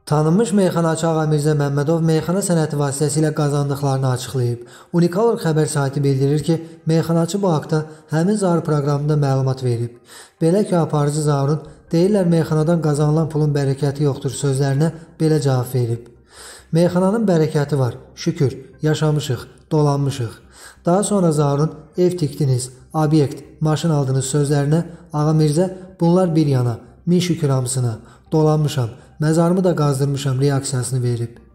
Tanınmış meyxanaçı Ağa Mirzə Məmmədov meyxana sənəti vasitəsilə qazandıqlarını açıqlayıb. Unikal xəbər saiti bildirir ki, meyxanaçı bu haqda həmin Zaur proqramında məlumat verib. Belə ki, aparıcı Zaurun deyirlər meyxanadan qazanılan pulun bərəkəti yoxdur sözlərinə belə cavab verib. Meyxananın bərəkəti var, şükür, yaşamışıq, dolanmışıq. Daha sonra Zaurun ev tikdiniz, obyekt, maşın aldınız sözlərinə Ağa Mirzə bunlar bir yana, min şükür hamısına, dolanmışam, məzarımı da qazdırmışam reaksiyasını verib.